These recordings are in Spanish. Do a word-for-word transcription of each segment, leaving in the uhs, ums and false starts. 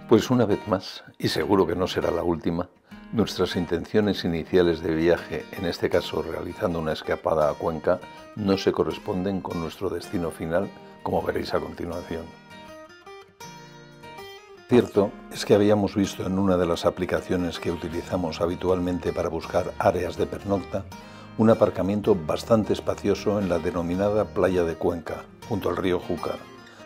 Pues una vez más, y seguro que no será la última, nuestras intenciones iniciales de viaje, en este caso realizando una escapada a Cuenca, no se corresponden con nuestro destino final, como veréis a continuación. Cierto es que habíamos visto en una de las aplicaciones que utilizamos habitualmente para buscar áreas de pernocta, un aparcamiento bastante espacioso en la denominada Playa de Cuenca, junto al río Júcar.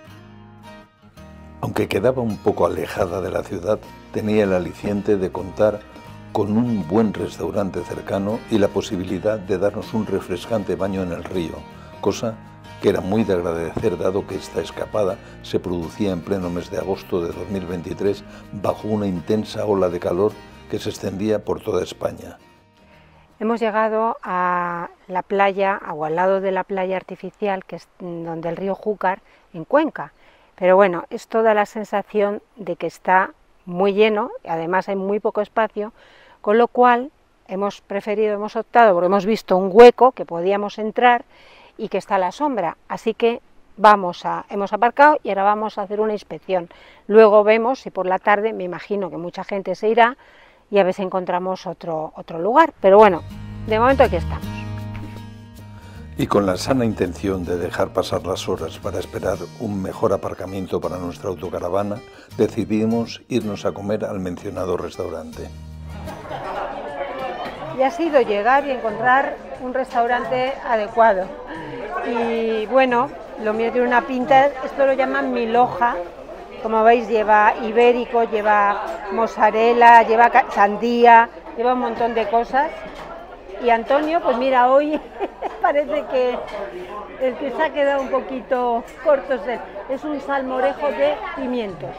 Aunque quedaba un poco alejada de la ciudad, tenía el aliciente de contar con un buen restaurante cercano y la posibilidad de darnos un refrescante baño en el río, cosa que era muy de agradecer dado que esta escapada se producía en pleno mes de agosto de dos mil veintitrés bajo una intensa ola de calor que se extendía por toda España. Hemos llegado a la playa, o al lado de la playa artificial, que es donde el río Júcar, en Cuenca. Pero bueno, es toda la sensación de que está muy lleno, y además hay muy poco espacio, con lo cual hemos preferido, hemos optado, porque hemos visto un hueco que podíamos entrar y que está a la sombra, así que vamos a, hemos aparcado y ahora vamos a hacer una inspección. Luego vemos si por la tarde, me imagino que mucha gente se irá y a ver si encontramos otro, otro lugar, pero bueno, de momento aquí estamos. Y con la sana intención de dejar pasar las horas para esperar un mejor aparcamiento para nuestra autocaravana, decidimos irnos a comer al mencionado restaurante. Y ha sido llegar y encontrar un restaurante adecuado. Y bueno, lo mío tiene una pinta, esto lo llaman milhoja, como veis lleva ibérico, lleva mozzarella, lleva sandía, lleva un montón de cosas. Y Antonio, pues mira, hoy parece que el que se ha quedado un poquito corto es él. Es un salmorejo de pimientos.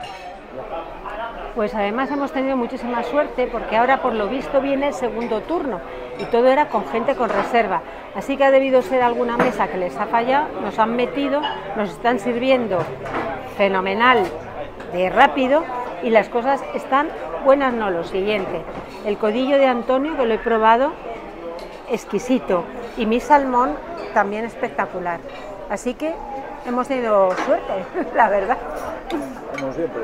Pues además hemos tenido muchísima suerte porque ahora por lo visto viene el segundo turno y todo era con gente con reserva. Así que ha debido ser alguna mesa que les ha fallado, nos han metido, nos están sirviendo fenomenal de rápido y las cosas están buenas. No, lo siguiente, el codillo de Antonio, que lo he probado, exquisito, y mi salmón también espectacular, así que hemos tenido suerte, la verdad. Como siempre.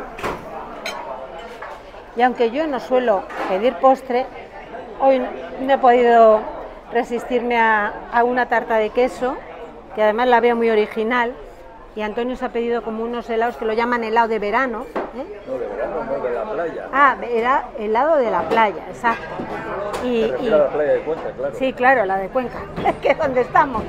Y aunque yo no suelo pedir postre, hoy no he podido resistirme a, a una tarta de queso, que además la veo muy original, y Antonio se ha pedido como unos helados que lo llaman helado de verano. ¿eh? No, de verano, no, de la playa. Ah, era helado de la playa, exacto. Y, Se refiere y, a la playa de Cuenca, claro. Sí, claro, la de Cuenca, que es donde estamos.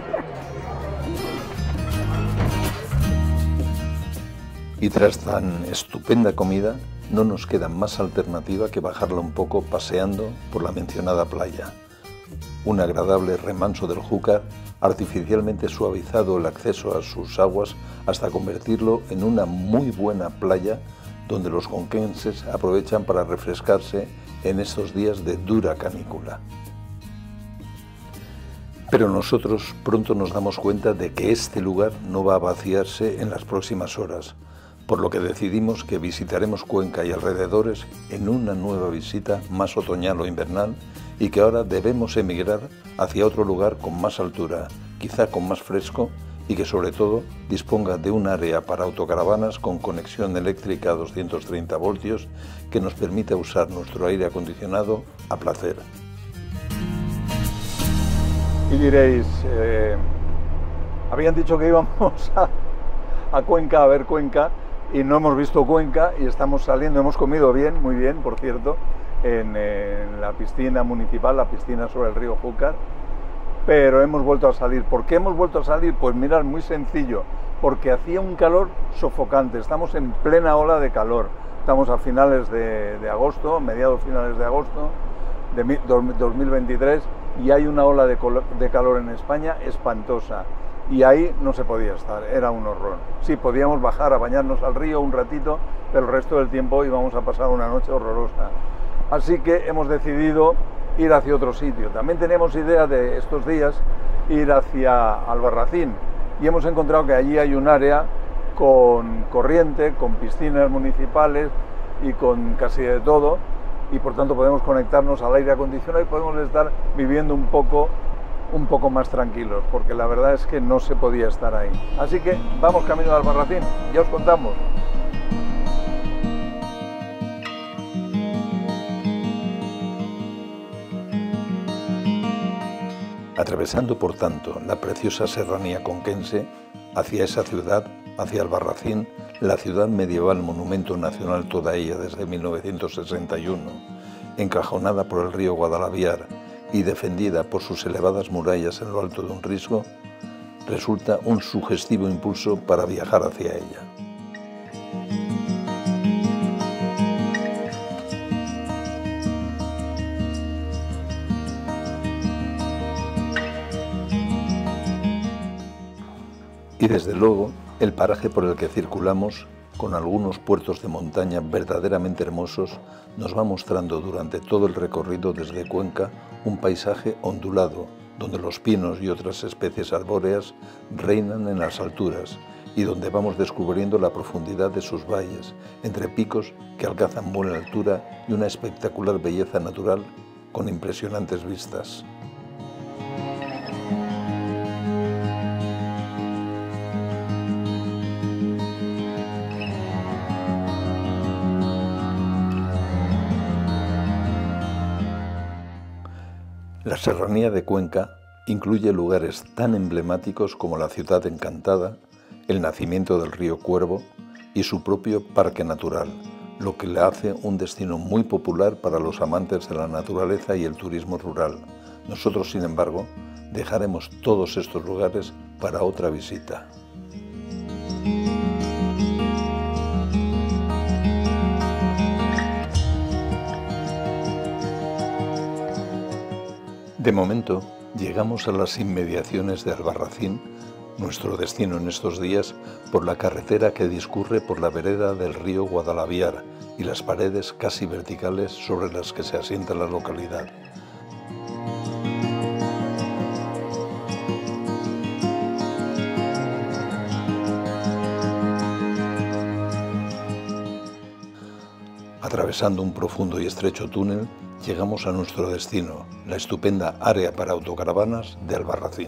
Y tras tan estupenda comida, no nos queda más alternativa que bajarla un poco paseando por la mencionada playa. Un agradable remanso del Júcar, artificialmente suavizado el acceso a sus aguas hasta convertirlo en una muy buena playa donde los conquenses aprovechan para refrescarse en estos días de dura canícula. Pero nosotros pronto nos damos cuenta de que este lugar no va a vaciarse en las próximas horas, por lo que decidimos que visitaremos Cuenca y alrededores en una nueva visita más otoñal o invernal y que ahora debemos emigrar hacia otro lugar con más altura, quizá con más fresco y que sobre todo disponga de un área para autocaravanas con conexión eléctrica a doscientos treinta voltios que nos permita usar nuestro aire acondicionado a placer. Y diréis, eh, habían dicho que íbamos a, a Cuenca, a ver Cuenca, y no hemos visto Cuenca y estamos saliendo, hemos comido bien, muy bien, por cierto, en, en la piscina municipal, la piscina sobre el río Júcar, pero hemos vuelto a salir. ¿Por qué hemos vuelto a salir? Pues mirad, muy sencillo, porque hacía un calor sofocante, estamos en plena ola de calor, estamos a finales de, de agosto, mediados finales de agosto de dos mil veintitrés, y hay una ola de, de calor en España espantosa. Y ahí no se podía estar, era un horror. Sí, podíamos bajar a bañarnos al río un ratito, pero el resto del tiempo íbamos a pasar una noche horrorosa. Así que hemos decidido ir hacia otro sitio. También tenemos idea de estos días ir hacia Albarracín y hemos encontrado que allí hay un área con corriente, con piscinas municipales y con casi de todo, y por tanto podemos conectarnos al aire acondicionado y podemos estar viviendo un poco un poco más tranquilos, porque la verdad es que no se podía estar ahí. Así que vamos camino de Albarracín, ya os contamos. atravesando por tanto la preciosa serranía conquense, hacia esa ciudad, hacia Albarracín, la ciudad medieval monumento nacional toda ella desde mil novecientos sesenta y uno, encajonada por el río Guadalaviar y defendida por sus elevadas murallas en lo alto de un risco, resulta un sugestivo impulso para viajar hacia ella. Y desde luego, el paraje por el que circulamos, con algunos puertos de montaña verdaderamente hermosos, nos va mostrando durante todo el recorrido desde Cuenca un paisaje ondulado, donde los pinos y otras especies arbóreas reinan en las alturas y donde vamos descubriendo la profundidad de sus valles, entre picos que alcanzan buena altura y una espectacular belleza natural con impresionantes vistas. La serranía de Cuenca incluye lugares tan emblemáticos como la Ciudad Encantada, el nacimiento del río Cuervo y su propio parque natural, lo que le hace un destino muy popular para los amantes de la naturaleza y el turismo rural. Nosotros, sin embargo, dejaremos todos estos lugares para otra visita. De momento, llegamos a las inmediaciones de Albarracín, nuestro destino en estos días, por la carretera que discurre por la vereda del río Guadalaviar y las paredes casi verticales sobre las que se asienta la localidad. Atravesando un profundo y estrecho túnel, llegamos a nuestro destino, la estupenda área para autocaravanas de Albarracín.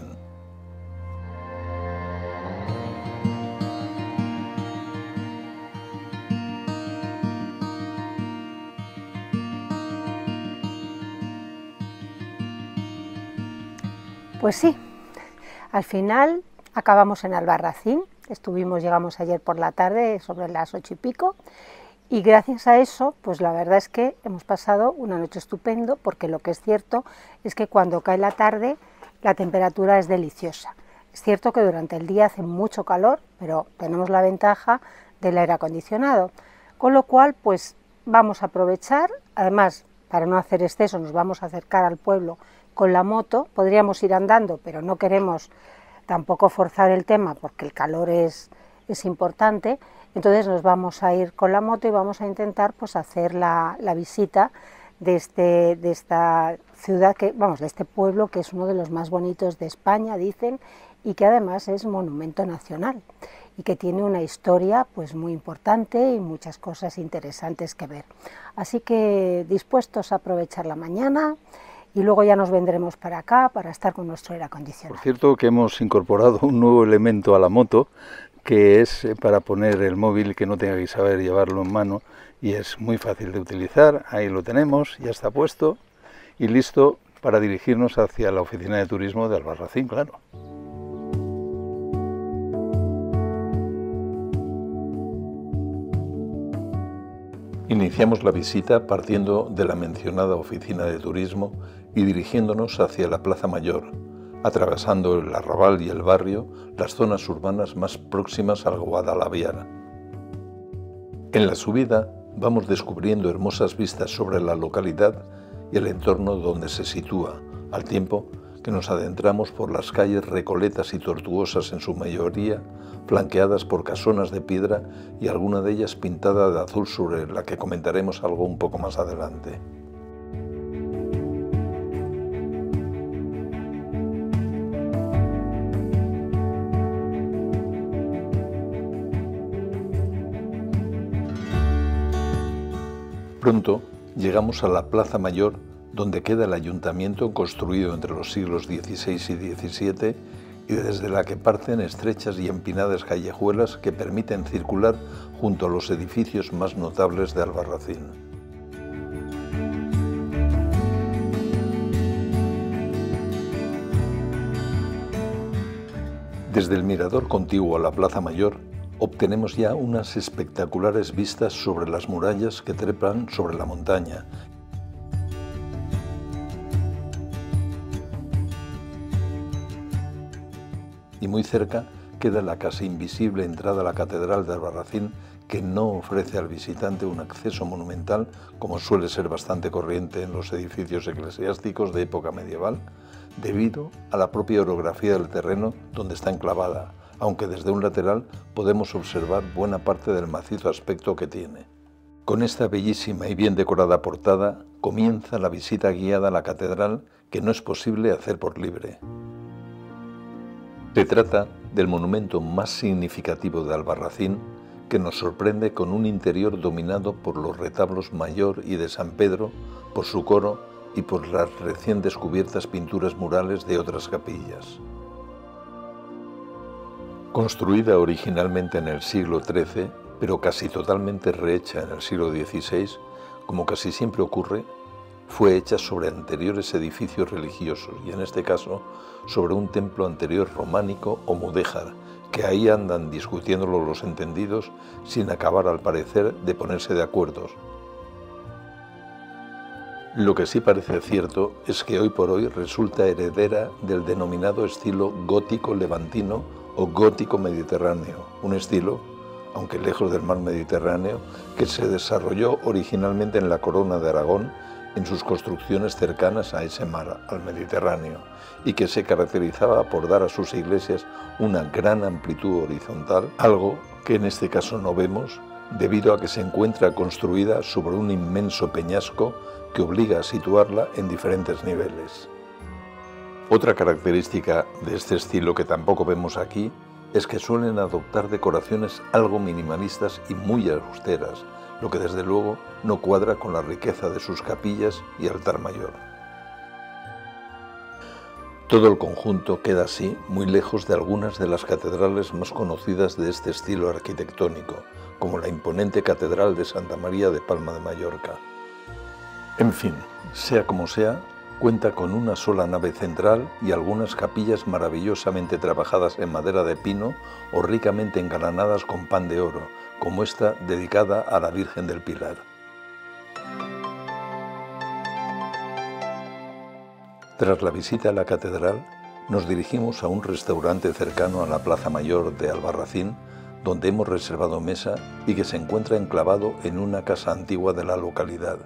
Pues sí, al final acabamos en Albarracín, estuvimos, llegamos ayer por la tarde sobre las ocho y pico, y gracias a eso, pues la verdad es que hemos pasado una noche estupendo, porque lo que es cierto es que cuando cae la tarde la temperatura es deliciosa. Es cierto que durante el día hace mucho calor, pero tenemos la ventaja del aire acondicionado, con lo cual pues vamos a aprovechar, además para no hacer exceso nos vamos a acercar al pueblo con la moto, podríamos ir andando, pero no queremos tampoco forzar el tema porque el calor es, es importante. Entonces nos vamos a ir con la moto y vamos a intentar pues hacer la, la visita de, este, de esta ciudad, que, vamos, de este pueblo que es uno de los más bonitos de España, dicen, y que además es monumento nacional y que tiene una historia pues muy importante y muchas cosas interesantes que ver. Así que dispuestos a aprovechar la mañana y luego ya nos vendremos para acá para estar con nuestro aire acondicionado. Por cierto que hemos incorporado un nuevo elemento a la moto, que es para poner el móvil, que no tenga que saber llevarlo en mano, y es muy fácil de utilizar. Ahí lo tenemos, ya está puesto y listo para dirigirnos hacia la oficina de turismo de Albarracín, claro. Iniciamos la visita partiendo de la mencionada oficina de turismo y dirigiéndonos hacia la Plaza Mayor, atravesando el arrabal y el barrio, las zonas urbanas más próximas al Guadalaviar. En la subida vamos descubriendo hermosas vistas sobre la localidad y el entorno donde se sitúa, al tiempo que nos adentramos por las calles recoletas y tortuosas en su mayoría, flanqueadas por casonas de piedra y alguna de ellas pintada de azul, sobre la que comentaremos algo un poco más adelante. Pronto llegamos a la Plaza Mayor, donde queda el ayuntamiento construido entre los siglos dieciséis y diecisiete y desde la que parten estrechas y empinadas callejuelas que permiten circular junto a los edificios más notables de Albarracín. Desde el mirador contiguo a la Plaza Mayor obtenemos ya unas espectaculares vistas sobre las murallas que trepan sobre la montaña. Y muy cerca queda la casi invisible entrada a la Catedral de Albarracín, que no ofrece al visitante un acceso monumental, como suele ser bastante corriente en los edificios eclesiásticos de época medieval, debido a la propia orografía del terreno donde está enclavada, aunque desde un lateral podemos observar buena parte del macizo aspecto que tiene. Con esta bellísima y bien decorada portada comienza la visita guiada a la catedral, que no es posible hacer por libre. Se trata del monumento más significativo de Albarracín, que nos sorprende con un interior dominado por los retablos Mayor y de San Pedro, por su coro y por las recién descubiertas pinturas murales de otras capillas. Construida originalmente en el siglo trece, pero casi totalmente rehecha en el siglo dieciséis, como casi siempre ocurre, fue hecha sobre anteriores edificios religiosos y en este caso sobre un templo anterior románico o mudéjar, que ahí andan discutiéndolo los entendidos sin acabar al parecer de ponerse de acuerdo. Lo que sí parece cierto es que hoy por hoy resulta heredera del denominado estilo gótico levantino o gótico mediterráneo, un estilo, aunque lejos del mar Mediterráneo, que se desarrolló originalmente en la Corona de Aragón, en sus construcciones cercanas a ese mar, al Mediterráneo, y que se caracterizaba por dar a sus iglesias una gran amplitud horizontal, algo que en este caso no vemos, debido a que se encuentra construida sobre un inmenso peñasco que obliga a situarla en diferentes niveles. Otra característica de este estilo que tampoco vemos aquí es que suelen adoptar decoraciones algo minimalistas y muy austeras, lo que desde luego no cuadra con la riqueza de sus capillas y altar mayor. Todo el conjunto queda así muy lejos de algunas de las catedrales más conocidas de este estilo arquitectónico, como la imponente Catedral de Santa María de Palma de Mallorca. En fin, sea como sea, cuenta con una sola nave central y algunas capillas maravillosamente trabajadas en madera de pino o ricamente engalanadas con pan de oro, como esta dedicada a la Virgen del Pilar. Tras la visita a la catedral, nos dirigimos a un restaurante cercano a la Plaza Mayor de Albarracín, donde hemos reservado mesa y que se encuentra enclavado en una casa antigua de la localidad.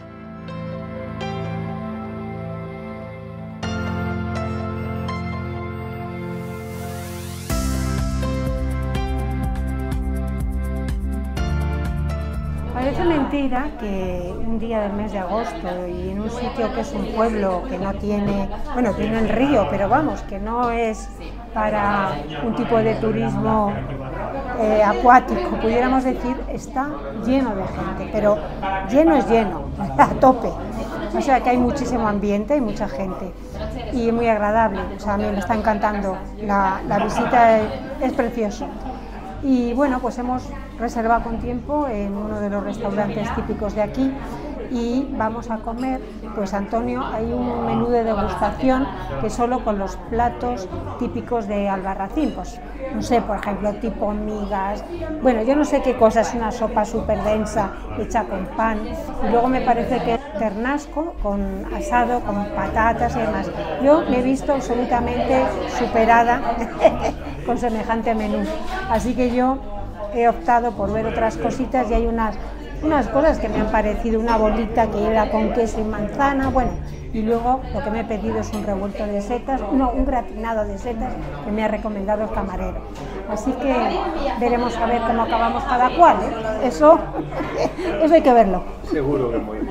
Parece mentira que un día del mes de agosto y en un sitio que es un pueblo que no tiene, bueno, tiene el río, pero vamos, que no es para un tipo de turismo eh, acuático, pudiéramos decir, está lleno de gente, pero lleno es lleno, a tope. O sea que hay muchísimo ambiente, hay mucha gente y muy agradable, o sea, a mí me está encantando, la, la visita es, es precioso. Y bueno, pues hemos reservado con tiempo en uno de los restaurantes típicos de aquí y vamos a comer, pues Antonio, hay un menú de degustación que solo con los platos típicos de Albarracín, pues no sé, por ejemplo, tipo migas, bueno, yo no sé qué cosa, es una sopa súper densa hecha con pan y luego me parece que es ternasco con asado, con patatas y demás. Yo me he visto absolutamente superada con semejante menú, así que yo he optado por ver otras cositas y hay unas unas cosas que me han parecido, una bolita que era con queso y manzana, bueno, y luego lo que me he pedido es un revuelto de setas, no, un gratinado de setas que me ha recomendado el camarero. Así que veremos a ver cómo acabamos cada cual, ¿eh? Eso, eso hay que verlo. Seguro que muy bien.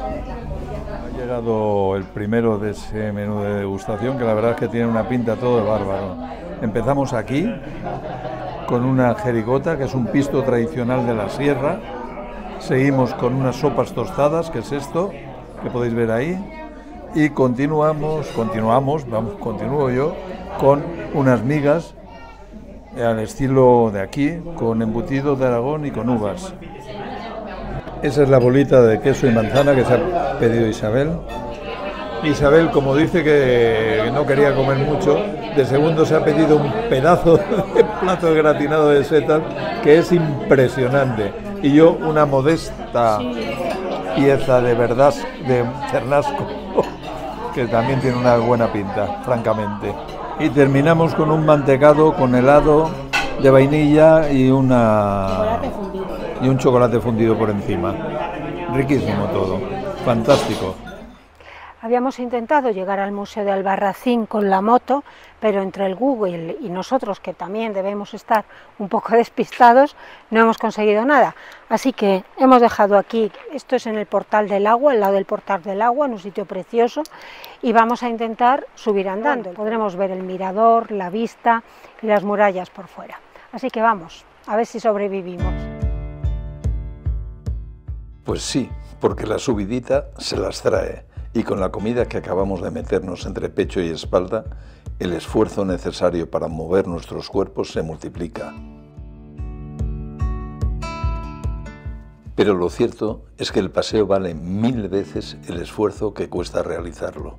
Ha llegado el primero de ese menú de degustación, que la verdad es que tiene una pinta todo de bárbaro. Empezamos aquí con una jericota, que es un pisto tradicional de la sierra. Seguimos con unas sopas tostadas, que es esto, que podéis ver ahí, y continuamos, continuamos, vamos, continúo yo, con unas migas al estilo de aquí, con embutido de Aragón y con uvas. Esa es la bolita de queso y manzana que se ha pedido Isabel. Isabel, como dice que no quería comer mucho, de segundo se ha pedido un pedazo de plato gratinado de setas que es impresionante. Y yo una modesta pieza de verdad de cernasco, que también tiene una buena pinta, francamente. Y terminamos con un mantecado con helado de vainilla y, una, y un chocolate fundido por encima. Riquísimo todo, fantástico. Habíamos intentado llegar al Museo de Albarracín con la moto, pero entre el Google y nosotros, que también debemos estar un poco despistados, no hemos conseguido nada. Así que hemos dejado aquí, esto es en el Portal del Agua, al lado del Portal del Agua, en un sitio precioso, y vamos a intentar subir andando. Podremos ver el mirador, la vista y las murallas por fuera. Así que vamos, a ver si sobrevivimos. Pues sí, porque la subidita se las trae. Y con la comida que acabamos de meternos entre pecho y espalda, el esfuerzo necesario para mover nuestros cuerpos se multiplica. Pero lo cierto es que el paseo vale mil veces el esfuerzo que cuesta realizarlo.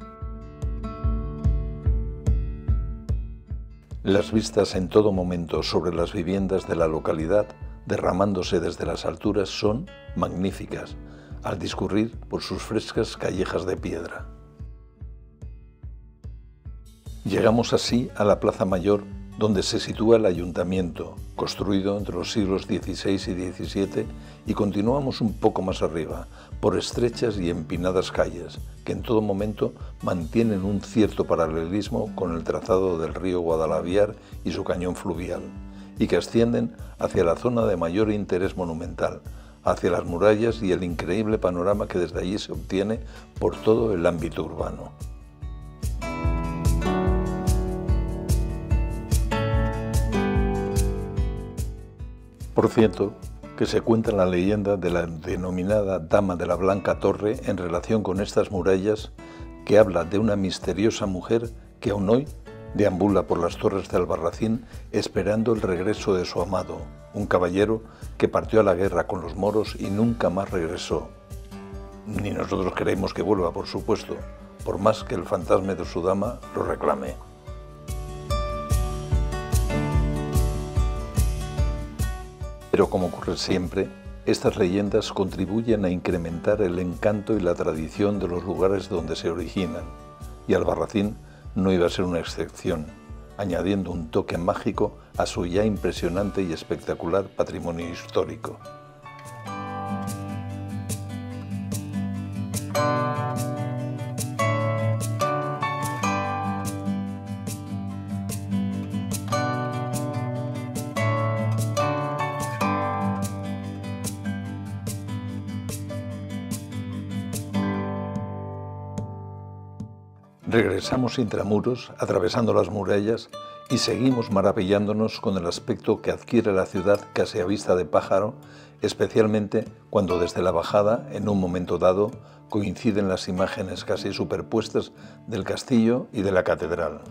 Las vistas en todo momento sobre las viviendas de la localidad, derramándose desde las alturas, son magníficas, al discurrir por sus frescas callejas de piedra. Llegamos así a la Plaza Mayor, donde se sitúa el ayuntamiento, construido entre los siglos dieciséis y diecisiete, y continuamos un poco más arriba, por estrechas y empinadas calles, que en todo momento mantienen un cierto paralelismo con el trazado del río Guadalaviar y su cañón fluvial, y que ascienden hacia la zona de mayor interés monumental, hacia las murallas y el increíble panorama que desde allí se obtiene por todo el ámbito urbano. Por cierto, que se cuenta la leyenda de la denominada Dama de la Blanca Torre en relación con estas murallas, que habla de una misteriosa mujer que aún hoy deambula por las torres de Albarracín esperando el regreso de su amado, un caballero que partió a la guerra con los moros y nunca más regresó. Ni nosotros queremos que vuelva, por supuesto, por más que el fantasma de su dama lo reclame. Pero como ocurre siempre, estas leyendas contribuyen a incrementar el encanto y la tradición de los lugares donde se originan, y Albarracín no iba a ser una excepción, añadiendo un toque mágico a su ya impresionante y espectacular patrimonio histórico. Regresamos intramuros, atravesando las murallas, y seguimos maravillándonos con el aspecto que adquiere la ciudad casi a vista de pájaro, especialmente cuando desde la bajada, en un momento dado, coinciden las imágenes casi superpuestas del castillo y de la catedral.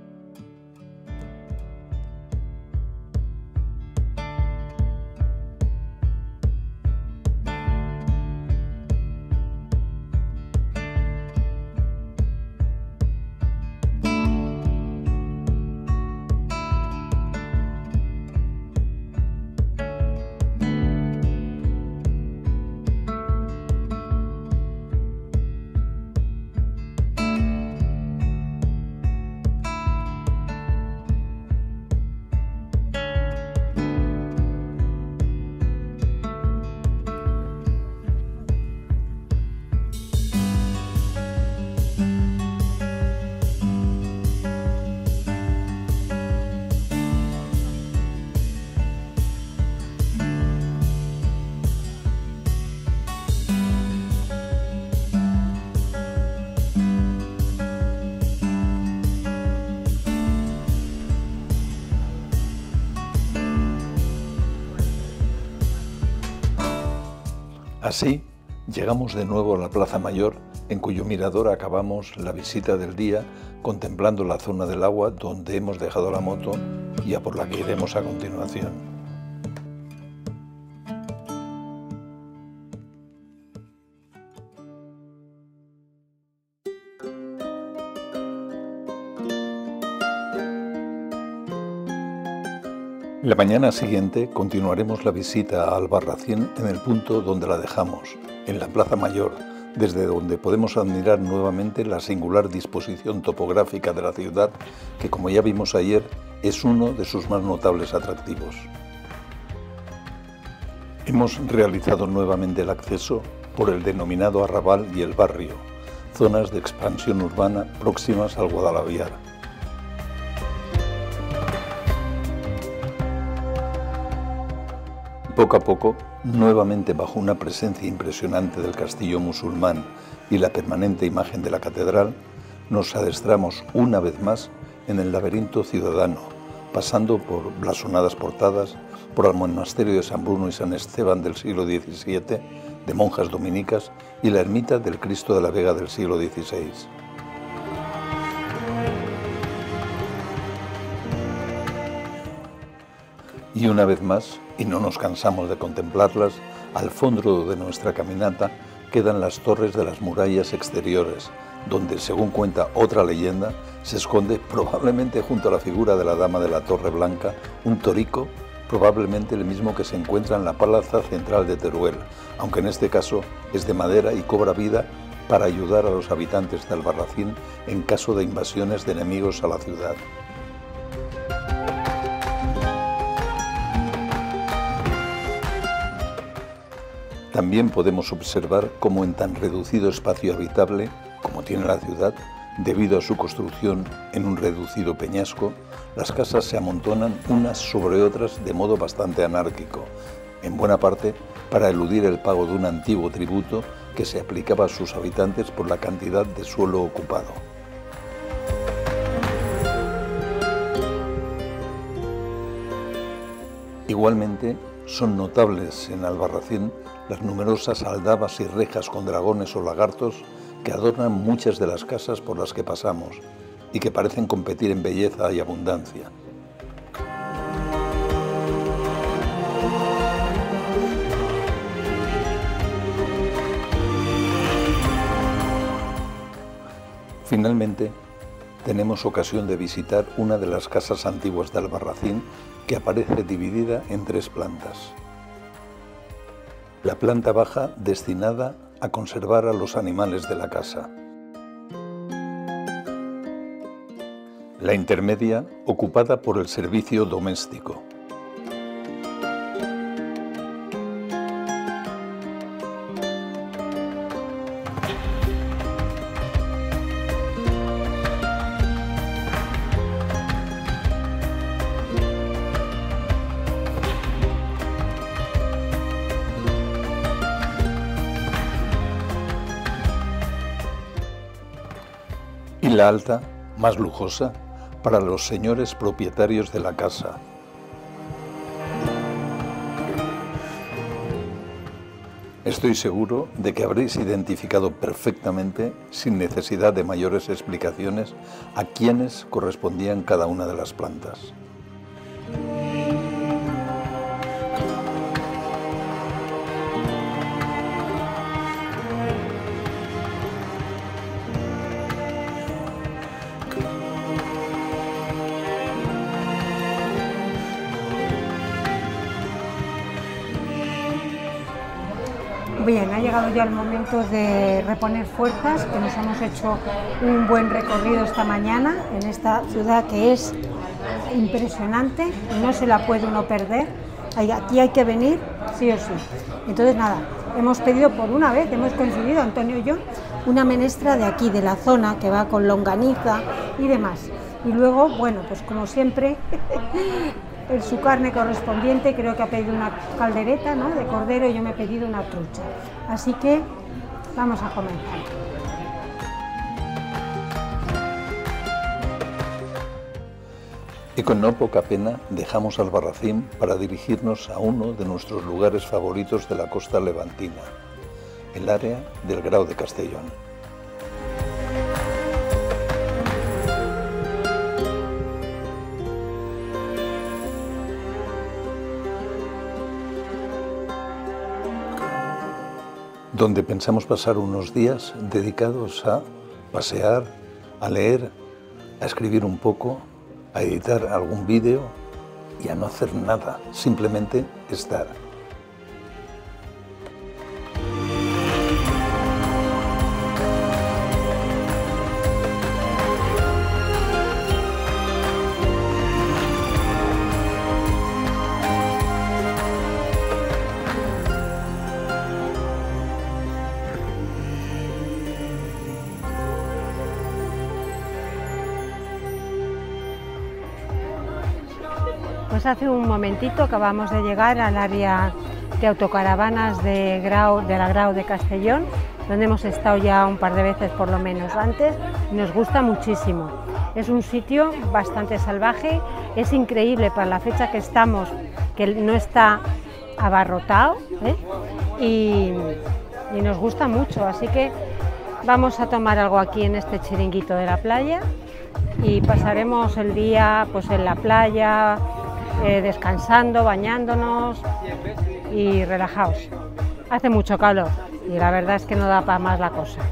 Así, llegamos de nuevo a la Plaza Mayor, en cuyo mirador acabamos la visita del día contemplando la zona del agua donde hemos dejado la moto y a por la que iremos a continuación. La mañana siguiente continuaremos la visita a Albarracín en el punto donde la dejamos, en la Plaza Mayor, desde donde podemos admirar nuevamente la singular disposición topográfica de la ciudad, que como ya vimos ayer, es uno de sus más notables atractivos. Hemos realizado nuevamente el acceso por el denominado Arrabal y el Barrio, zonas de expansión urbana próximas al Guadalaviar. Poco a poco, nuevamente bajo una presencia impresionante del castillo musulmán y la permanente imagen de la catedral, nos adentramos una vez más en el laberinto ciudadano, pasando por blasonadas portadas, por el monasterio de San Bruno y San Esteban del siglo diecisiete, de monjas dominicas, y la ermita del Cristo de la Vega del siglo dieciséis. Y una vez más, y no nos cansamos de contemplarlas, al fondo de nuestra caminata quedan las torres de las murallas exteriores, donde, según cuenta otra leyenda, se esconde, probablemente junto a la figura de la Dama de la Torre Blanca, un torico, probablemente el mismo que se encuentra en la plaza central de Teruel, aunque en este caso es de madera y cobra vida para ayudar a los habitantes de Albarracín en caso de invasiones de enemigos a la ciudad. También podemos observar cómo en tan reducido espacio habitable como tiene la ciudad, debido a su construcción en un reducido peñasco, las casas se amontonan unas sobre otras de modo bastante anárquico, en buena parte para eludir el pago de un antiguo tributo que se aplicaba a sus habitantes por la cantidad de suelo ocupado. Igualmente, son notables en Albarracín las numerosas aldabas y rejas con dragones o lagartos que adornan muchas de las casas por las que pasamos y que parecen competir en belleza y abundancia. Finalmente, tenemos ocasión de visitar una de las casas antiguas de Albarracín que aparece dividida en tres plantas. La planta baja destinada a conservar a los animales de la casa. La intermedia ocupada por el servicio doméstico. Y la alta, más lujosa, para los señores propietarios de la casa. Estoy seguro de que habréis identificado perfectamente, sin necesidad de mayores explicaciones, a quiénes correspondían cada una de las plantas. Bien, ha llegado ya el momento de reponer fuerzas, que nos hemos hecho un buen recorrido esta mañana en esta ciudad que es impresionante y no se la puede uno perder. Aquí hay que venir sí o sí. Entonces nada, hemos pedido por una vez, hemos coincidido Antonio y yo, una menestra de aquí, de la zona, que va con longaniza y demás. Y luego, bueno, pues como siempre, en su carne correspondiente, creo que ha pedido una caldereta, ¿no?, de cordero, y yo me he pedido una trucha. Así que vamos a comenzar. Y con no poca pena dejamos Albarracín para dirigirnos a uno de nuestros lugares favoritos de la costa levantina, el área del Grao de Castellón. Donde pensamos pasar unos días dedicados a pasear, a leer, a escribir un poco, a editar algún vídeo y a no hacer nada, simplemente estar. Pues hace un momentito acabamos de llegar al área de autocaravanas de, Grau, de la Grau de Castellón, donde hemos estado ya un par de veces por lo menos antes, y nos gusta muchísimo. Es un sitio bastante salvaje, es increíble para la fecha que estamos, que no está abarrotado, ¿eh? y, y nos gusta mucho, así que vamos a tomar algo aquí en este chiringuito de la playa y pasaremos el día pues, en la playa, Eh, descansando, bañándonos y relajados. Hace mucho calor y la verdad es que no da para más la cosa.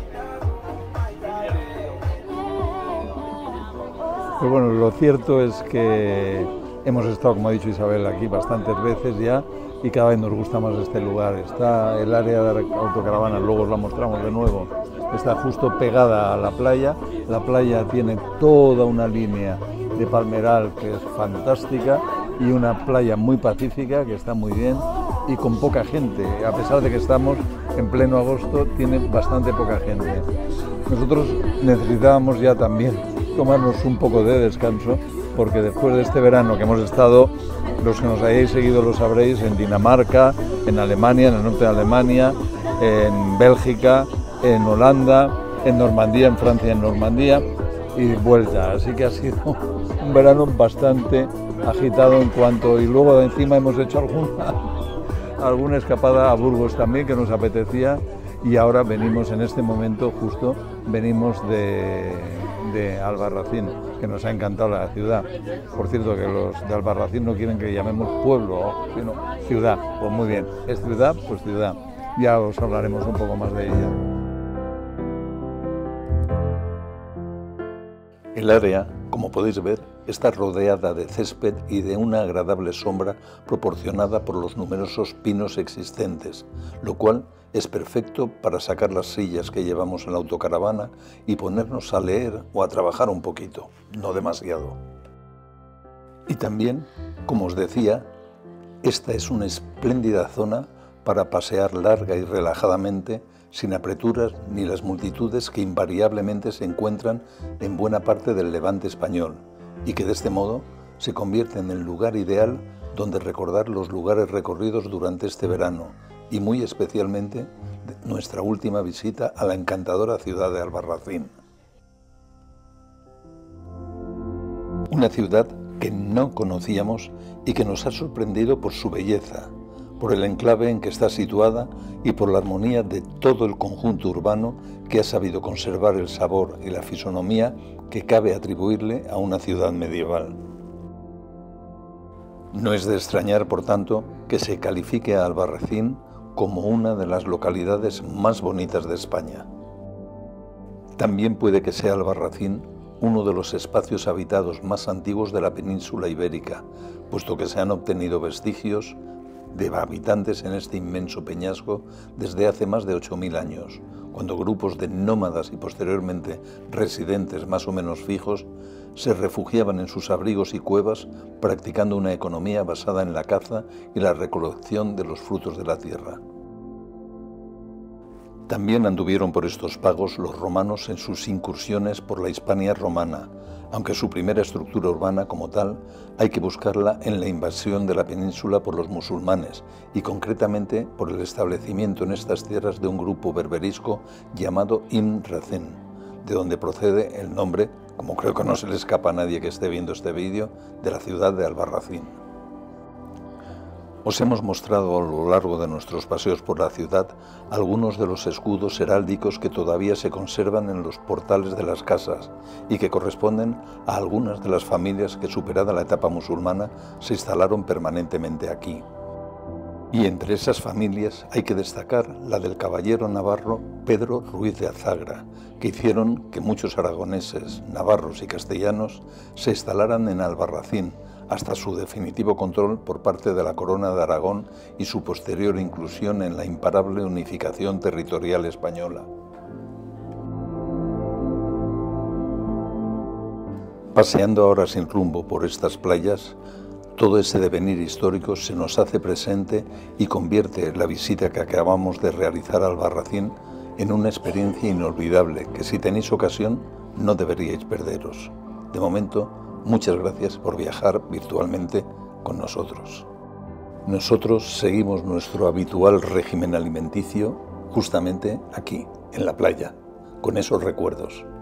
Pues bueno, lo cierto es que hemos estado, como ha dicho Isabel, aquí bastantes veces ya y cada vez nos gusta más este lugar. Está el área de autocaravanas, luego os la mostramos de nuevo, está justo pegada a la playa. La playa tiene toda una línea de palmeral que es fantástica y una playa muy pacífica que está muy bien y con poca gente, a pesar de que estamos en pleno agosto, tiene bastante poca gente. Nosotros necesitábamos ya también tomarnos un poco de descanso porque después de este verano que hemos estado, los que nos hayáis seguido lo sabréis, en Dinamarca, en Alemania, en el norte de Alemania, en Bélgica, en Holanda, en Normandía, en Francia, en Normandía y vuelta, así que ha sido un verano bastante agitado en cuanto, y luego de encima hemos hecho alguna, alguna escapada a Burgos también que nos apetecía y ahora venimos en este momento justo, venimos de, de Albarracín, que nos ha encantado la ciudad. Por cierto que los de Albarracín no quieren que llamemos pueblo, sino ciudad, pues muy bien, es ciudad, pues ciudad, ya os hablaremos un poco más de ella. El área, como podéis ver, está rodeada de césped y de una agradable sombra proporcionada por los numerosos pinos existentes, lo cual es perfecto para sacar las sillas que llevamos en la autocaravana y ponernos a leer o a trabajar un poquito, no demasiado. Y también, como os decía, esta es una espléndida zona para pasear larga y relajadamente, sin apreturas ni las multitudes que invariablemente se encuentran en buena parte del Levante español, y que de este modo se convierte en el lugar ideal donde recordar los lugares recorridos durante este verano, y muy especialmente nuestra última visita a la encantadora ciudad de Albarracín. Una ciudad que no conocíamos y que nos ha sorprendido por su belleza, por el enclave en que está situada y por la armonía de todo el conjunto urbano que ha sabido conservar el sabor y la fisonomía que cabe atribuirle a una ciudad medieval. No es de extrañar, por tanto, que se califique a Albarracín como una de las localidades más bonitas de España. También puede que sea Albarracín uno de los espacios habitados más antiguos de la península ibérica, puesto que se han obtenido vestigios de habitantes en este inmenso peñasco desde hace más de ocho mil años, cuando grupos de nómadas y posteriormente residentes más o menos fijos se refugiaban en sus abrigos y cuevas practicando una economía basada en la caza y la recolección de los frutos de la tierra. También anduvieron por estos pagos los romanos en sus incursiones por la Hispania romana, aunque su primera estructura urbana como tal hay que buscarla en la invasión de la península por los musulmanes y concretamente por el establecimiento en estas tierras de un grupo berberisco llamado Ibn Razén, de donde procede el nombre, como creo que no se le escapa a nadie que esté viendo este vídeo, de la ciudad de Albarracín. Os hemos mostrado a lo largo de nuestros paseos por la ciudad algunos de los escudos heráldicos que todavía se conservan en los portales de las casas y que corresponden a algunas de las familias que, superada la etapa musulmana, se instalaron permanentemente aquí. Y entre esas familias hay que destacar la del caballero navarro Pedro Ruiz de Azagra, que hicieron que muchos aragoneses, navarros y castellanos se instalaran en Albarracín, hasta su definitivo control por parte de la Corona de Aragón y su posterior inclusión en la imparable unificación territorial española. Paseando ahora sin rumbo por estas playas, todo ese devenir histórico se nos hace presente y convierte la visita que acabamos de realizar a Albarracín en una experiencia inolvidable que, si tenéis ocasión, no deberíais perderos. De momento, muchas gracias por viajar virtualmente con nosotros. Nosotros seguimos nuestro habitual régimen alimenticio justamente aquí, en la playa, con esos recuerdos.